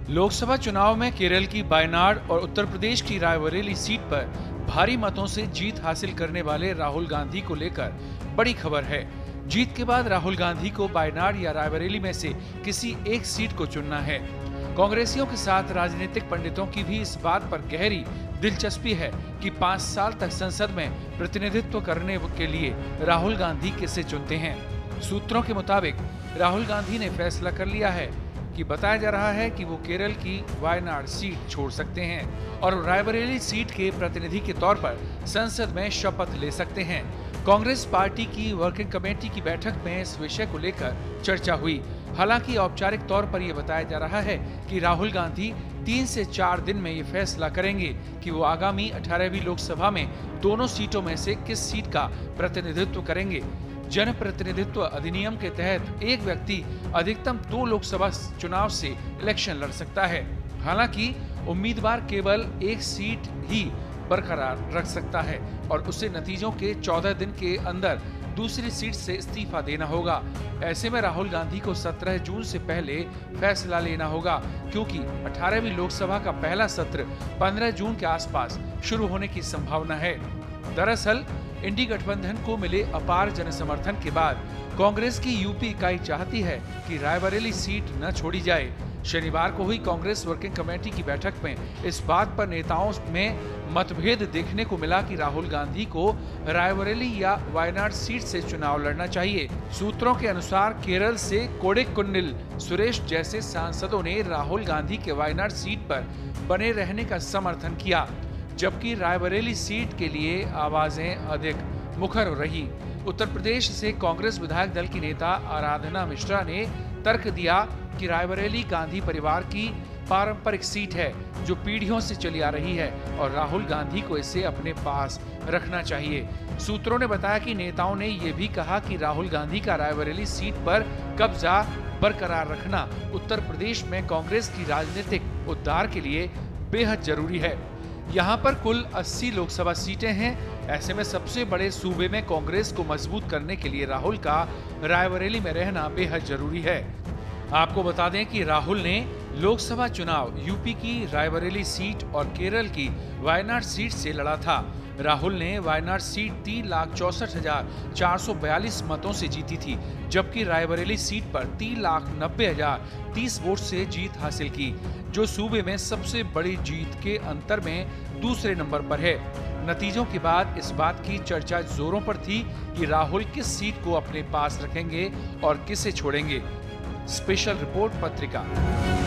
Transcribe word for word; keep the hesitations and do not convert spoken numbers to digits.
लोकसभा चुनाव में केरल की वायनाड और उत्तर प्रदेश की रायबरेली सीट पर भारी मतों से जीत हासिल करने वाले राहुल गांधी को लेकर बड़ी खबर है। जीत के बाद राहुल गांधी को वायनाड या रायबरेली में से किसी एक सीट को चुनना है। कांग्रेसियों के साथ राजनीतिक पंडितों की भी इस बात पर गहरी दिलचस्पी है कि पाँच साल तक संसद में प्रतिनिधित्व करने के लिए राहुल गांधी किसे चुनते हैं। सूत्रों के मुताबिक राहुल गांधी ने फैसला कर लिया है कि बताया जा रहा है कि वो केरल की वायनाड सीट छोड़ सकते हैं और रायबरेली सीट के प्रतिनिधि के तौर पर संसद में शपथ ले सकते हैं। कांग्रेस पार्टी की वर्किंग कमेटी की बैठक में इस विषय को लेकर चर्चा हुई। हालांकि औपचारिक तौर पर यह बताया जा रहा है कि राहुल गांधी तीन से चार दिन में ये फैसला करेंगे कि वो आगामी अठारहवीं लोकसभा में दोनों सीटों में से किस सीट का प्रतिनिधित्व करेंगे। जन प्रतिनिधित्व अधिनियम के तहत एक व्यक्ति अधिकतम दो लोकसभा चुनाव से इलेक्शन लड़ सकता है। हालांकि उम्मीदवार केवल एक सीट ही बरकरार रख सकता है और उसे नतीजों के चौदह दिन के अंदर दूसरी सीट से इस्तीफा देना होगा। ऐसे में राहुल गांधी को सत्रह जून से पहले फैसला लेना होगा, क्योंकि अठारहवीं लोकसभा का पहला सत्र पंद्रह जून के आसपास शुरू होने की संभावना है। दरअसल इंडी गठबंधन को मिले अपार जनसमर्थन के बाद कांग्रेस की यूपी इकाई चाहती है कि रायबरेली सीट न छोड़ी जाए। शनिवार को हुई कांग्रेस वर्किंग कमेटी की बैठक में इस बात पर नेताओं में मतभेद देखने को मिला कि राहुल गांधी को रायबरेली या वायनाड सीट से चुनाव लड़ना चाहिए। सूत्रों के अनुसार केरल से कोडेक्कुन्निल सुरेश जैसे सांसदों ने राहुल गांधी के वायनाड सीट पर बने रहने का समर्थन किया, जबकि रायबरेली सीट के लिए आवाजें अधिक मुखर रही। उत्तर प्रदेश से कांग्रेस विधायक दल की नेता आराधना मिश्रा ने तर्क दिया कि रायबरेली गांधी परिवार की पारंपरिक सीट है जो पीढ़ियों से चली आ रही है और राहुल गांधी को इसे अपने पास रखना चाहिए। सूत्रों ने बताया कि नेताओं ने यह भी कहा कि राहुल गांधी का रायबरेली सीट पर कब्जा बरकरार रखना उत्तर प्रदेश में कांग्रेस की राजनीतिक उद्धार के लिए बेहद जरूरी है। यहाँ पर कुल अस्सी लोकसभा सीटें हैं। ऐसे में सबसे बड़े सूबे में कांग्रेस को मजबूत करने के लिए राहुल का रायबरेली में रहना बेहद जरूरी है। आपको बता दें कि राहुल ने लोकसभा चुनाव यूपी की रायबरेली सीट और केरल की वायनाड सीट से लड़ा था। राहुल ने वायनाड सीट तीन लाख चौसठ हजार चार सौ बयालीस मतों से जीती थी, जबकि रायबरेली सीट पर तीन लाख नब्बे हजार तीस वोट से जीत हासिल की, जो सूबे में सबसे बड़ी जीत के अंतर में दूसरे नंबर पर है। नतीजों के बाद इस बात की चर्चा जोरों पर थी कि राहुल किस सीट को अपने पास रखेंगे और किसे छोड़ेंगे। स्पेशल रिपोर्ट पत्रिका।